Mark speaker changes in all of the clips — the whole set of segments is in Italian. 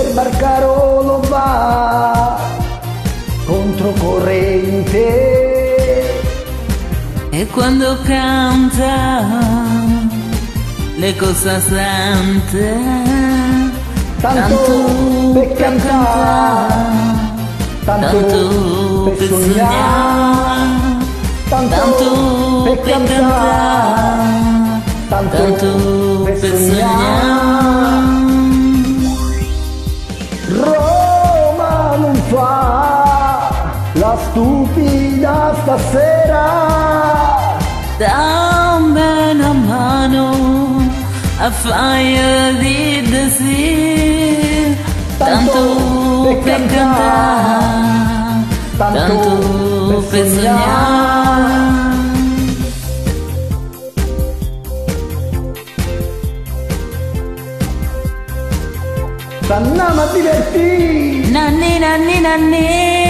Speaker 1: El barcarolo va controcorrente
Speaker 2: e quando canta le cose sante,
Speaker 1: tanto per cantare, tanto per sognare, tanto per cantare, tanto per sognare. Roma non fa la stupida stasera,
Speaker 2: dammi una mano a fare di sì, tanto per cantare, tanto per sognare.
Speaker 1: S'andiamo a divertire,
Speaker 2: Nanni nanni nanni,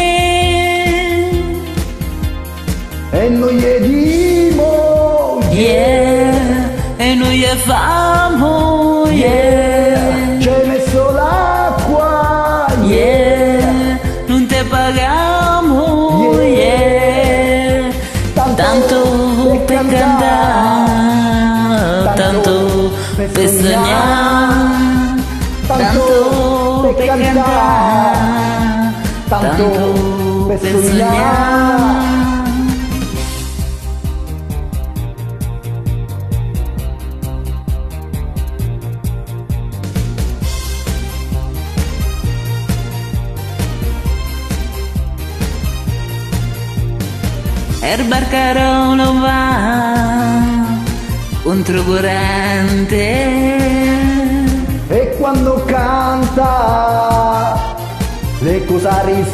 Speaker 1: e noi gli dimo,
Speaker 2: yeah, e noi gli famo, yeah,
Speaker 1: ci hai messo l'acqua,
Speaker 2: yeah, non te pagamo, yeah, tanto per cantare, tanto per sognare, tanto per cantare, tanto per sognare. Il barcarolo va controcorrente
Speaker 1: e quando canta le cose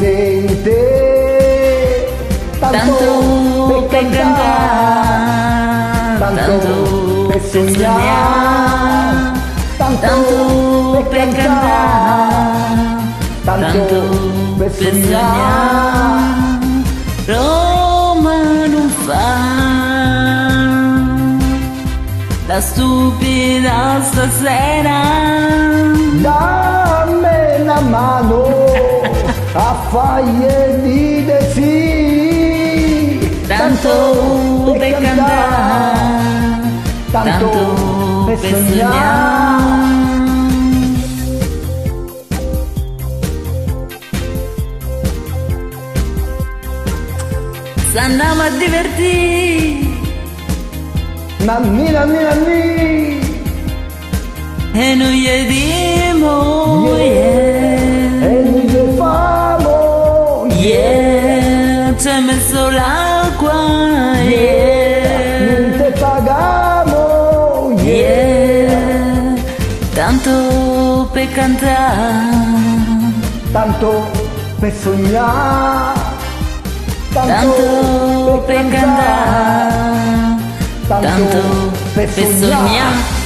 Speaker 1: risente,
Speaker 2: tanto per cantare, tanto per sognare, tanto per cantare, tanto per sognare. Roma non fa la stupida stasera,
Speaker 1: dammi una mano a fare di sì,
Speaker 2: tanto per cantare, tanto per sognare. S'andiamo a divertire,
Speaker 1: nanni nanni nanni,
Speaker 2: e noi gli dimo,
Speaker 1: yeah, e noi gli famo,
Speaker 2: yeah, ci hai messo l'acqua, yeah,
Speaker 1: non te pagamo,
Speaker 2: yeah, tanto per cantare,
Speaker 1: tanto per sognare,
Speaker 2: tanto per cantare, tanto per sognare.